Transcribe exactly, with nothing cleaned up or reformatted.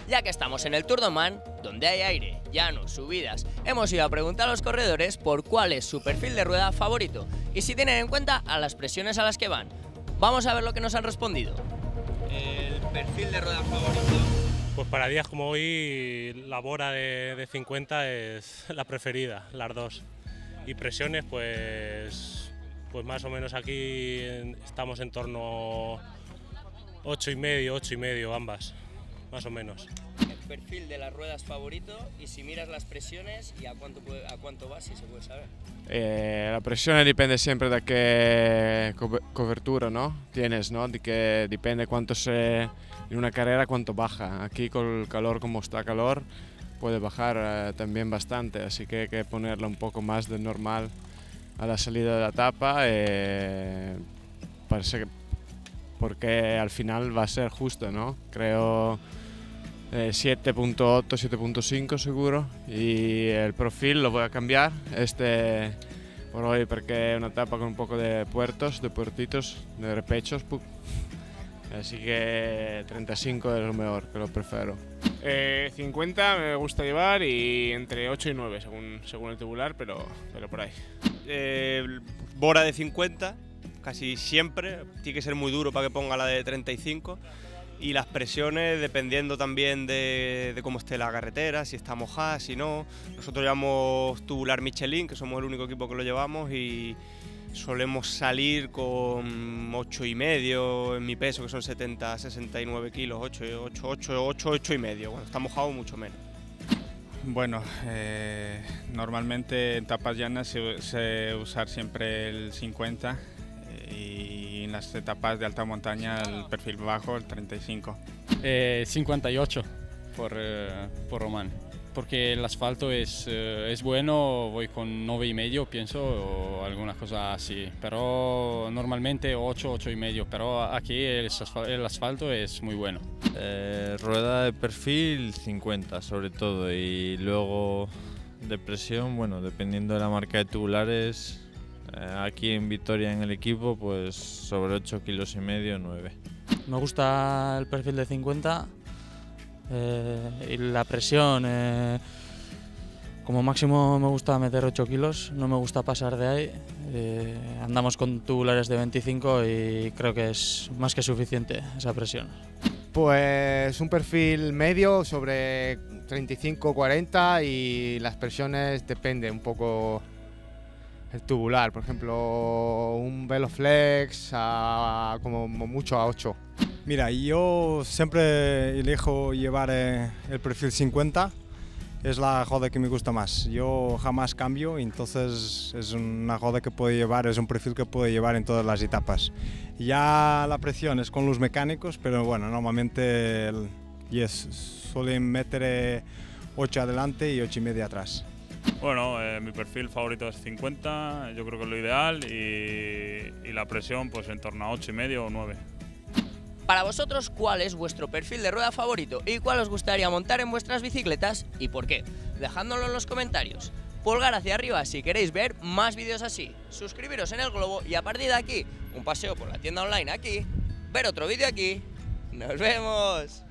Ya que estamos en el Tour de Oman, donde hay aire, llanos, subidas, hemos ido a preguntar a los corredores por cuál es su perfil de rueda favorito y si tienen en cuenta a las presiones a las que van. Vamos a ver lo que nos han respondido. El perfil de rueda favorito. Pues para días como hoy, la Bora de, de cincuenta es la preferida, las dos. Y presiones, pues, pues más o menos aquí estamos en torno ocho y medio, ocho y medio ambas, más o menos. El perfil de las ruedas favorito y si miras las presiones y a cuánto, puede, a cuánto vas, si se puede saber. Eh, la pressione dipende sempre da che co copertura, no? Tienes, ¿no? Di que dipende cuánto se en una carrera cuánto baja. Aquí con el calor como está calor puede bajar eh, también bastante, así que hay que ponerla un poco más de normal a la salida de la etapa. Eh, parece que porque al final va a ser justo, ¿no? Creo eh, siete punto ocho, siete punto cinco seguro, y el profil lo voy a cambiar este por hoy porque es una etapa con un poco de puertos, de puertitos, de repechos, así que treinta y cinco es lo mejor, que lo prefiero. Eh, cincuenta me gusta llevar y entre ocho y nueve según, según el tubular, pero, pero por ahí. Eh, Bora de cincuenta, casi siempre, tiene que ser muy duro para que ponga la de treinta y cinco. Y las presiones dependiendo también de, de cómo esté la carretera, si está mojada, si no. Nosotros llevamos tubular Michelin, que somos el único equipo que lo llevamos, y solemos salir con ocho y medio en mi peso, que son setenta, sesenta y nueve kilos, ocho, ocho, ocho, ocho, ocho y medio. Cuando está mojado, mucho menos. Bueno, eh, normalmente en etapas llanas se, se usar siempre el cincuenta eh, y en las etapas de alta montaña el perfil bajo, el treinta y cinco. Eh, cincuenta y ocho por, eh, por Oman, porque el asfalto es, eh, es bueno, voy con nueve y medio pienso, o alguna cosa así, pero normalmente ocho, ocho y medio, pero aquí el asfalto, el asfalto es muy bueno. Eh, rueda de perfil cincuenta sobre todo, y luego de presión, bueno, dependiendo de la marca de tubulares, eh, aquí en Vitoria en el equipo, pues sobre ocho kilos y medio, nueve. Me gusta el perfil de cincuenta eh, y la presión, eh, como máximo me gusta meter ocho kilos, no me gusta pasar de ahí. Eh, andamos con tubulares de veinticinco y creo que es más que suficiente esa presión. Pues un perfil medio sobre treinta y cinco cuarenta y las presiones depende un poco el tubular, por ejemplo un Veloflex a como mucho a ocho. Mira, yo siempre elijo llevar eh, el perfil cincuenta, es la joda que me gusta más. Yo jamás cambio, entonces es una joda que puedo llevar, es un perfil que puedo llevar en todas las etapas. Ya la presión es con los mecánicos, pero bueno, normalmente el, yes, suelen meter eh, ocho adelante y ocho y media atrás. Bueno, eh, mi perfil favorito es cincuenta, yo creo que es lo ideal, y, y la presión pues en torno a ocho y medio o nueve. Para vosotros, ¿cuál es vuestro perfil de rueda favorito y cuál os gustaría montar en vuestras bicicletas y por qué? Dejádnoslo en los comentarios. Pulgar hacia arriba si queréis ver más vídeos así, suscribiros en el globo y a partir de aquí, un paseo por la tienda online aquí, ver otro vídeo aquí. ¡Nos vemos!